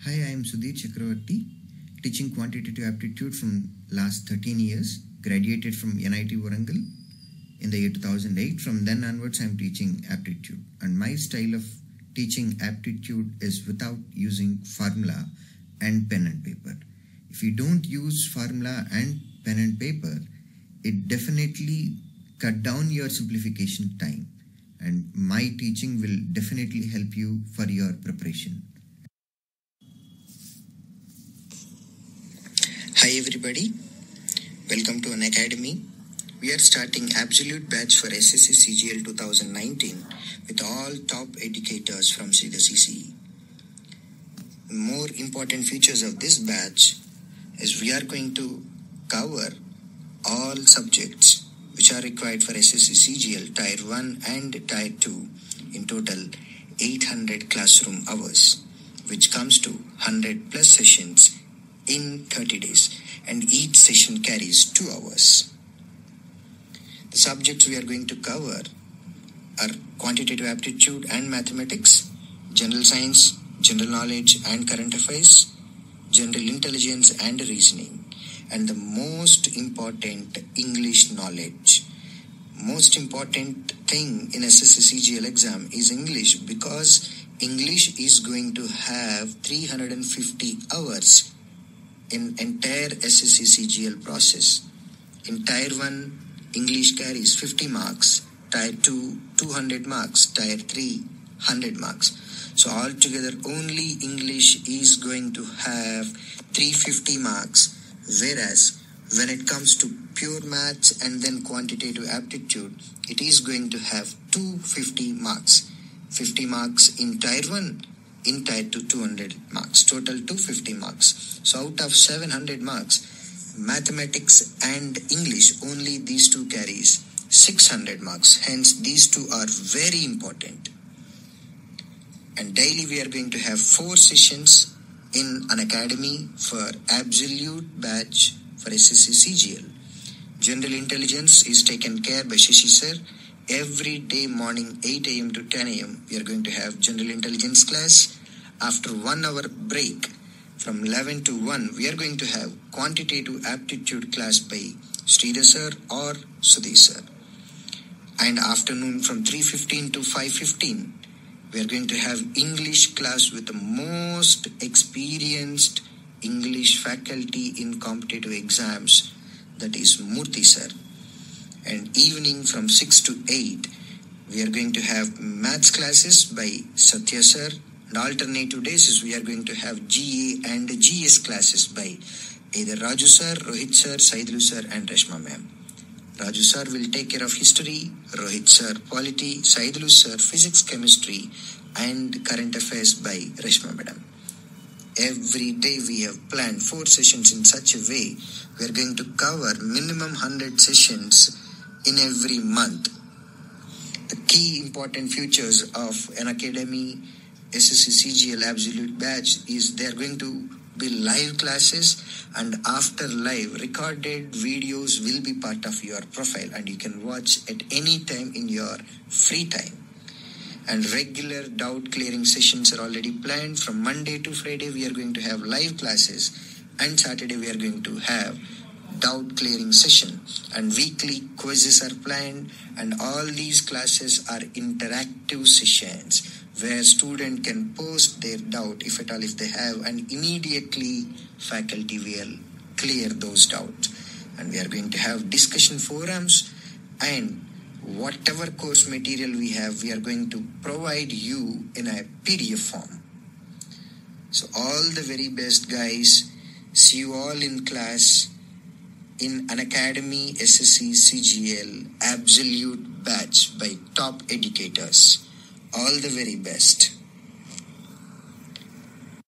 Hi, I am Sudhir Chakravarti, teaching quantitative aptitude from last 13 years, graduated from NIT Warangal in the year 2008. From then onwards, I am teaching aptitude. And my style of teaching aptitude is without using formula and pen and paper. If you don't use formula and pen and paper, it definitely cut down your simplification time. And my teaching will definitely help you for your preparation. Hi everybody, welcome to Unacademy. We are starting Absolute Batch for SSC CGL 2019 with all top educators from the CCE. More important features of this batch is we are going to cover all subjects which are required for SSC CGL Tier 1 and Tier 2 in total 800 classroom hours, which comes to 100 plus sessions in 30 days, and each session carries 2 hours. The subjects we are going to cover are quantitative aptitude and mathematics, general science, general knowledge and current affairs, general intelligence and reasoning, and the most important, English knowledge. Most important thing in SSC CGL exam is English, because English is going to have 350 hours in entire SSC CGL process. In Tier 1, English carries 50 marks, Tier 2, 200 marks, Tier 3, 100 marks. So altogether only English is going to have 350 marks, whereas when it comes to pure maths and then quantitative aptitude, it is going to have 250 marks. 50 marks in Tier 1, in Tier 2 200 marks, total 250 marks. So out of 700 marks, mathematics and English, only these two carries 600 marks. Hence these two are very important. And daily we are going to have 4 sessions in Unacademy for Absolute Batch for SSC CGL. General intelligence is taken care by Shashi sir. Every day morning 8 a.m. to 10 a.m. we are going to have general intelligence class. After 1 hour break from 11 to 1, we are going to have quantitative aptitude class by Sridhar sir or Sudhir sir. And afternoon from 3:15 to 5:15, we are going to have English class with the most experienced English faculty in competitive exams, that is Murthy sir. And evening from 6 to 8, we are going to have maths classes by Satya sir. And alternative days we are going to have GA and GS classes by either Raju sir, Rohit sir, Saidlu sir and Reshma ma'am. Raju sir will take care of history, Rohit sir polity, Saidlu sir physics, chemistry and current affairs by Reshma madam. Every day we have planned 4 sessions in such a way we are going to cover minimum 100 sessions in every month. The key important features of Unacademy SSC CGL Absolute Batch is they are going to be live classes, and after live recorded videos will be part of your profile and you can watch at any time in your free time. And regular doubt clearing sessions are already planned. From Monday to Friday we are going to have live classes, and Saturday we are going to have doubt clearing session, and weekly quizzes are planned, and all these classes are interactive sessions where student can post their doubt if at all if they have, and immediately faculty will clear those doubts. And we are going to have discussion forums, and whatever course material we have, we are going to provide you in a PDF form. So all the very best guys. See you all in class in Unacademy SSC CGL Absolute Batch by top educators. All the very best.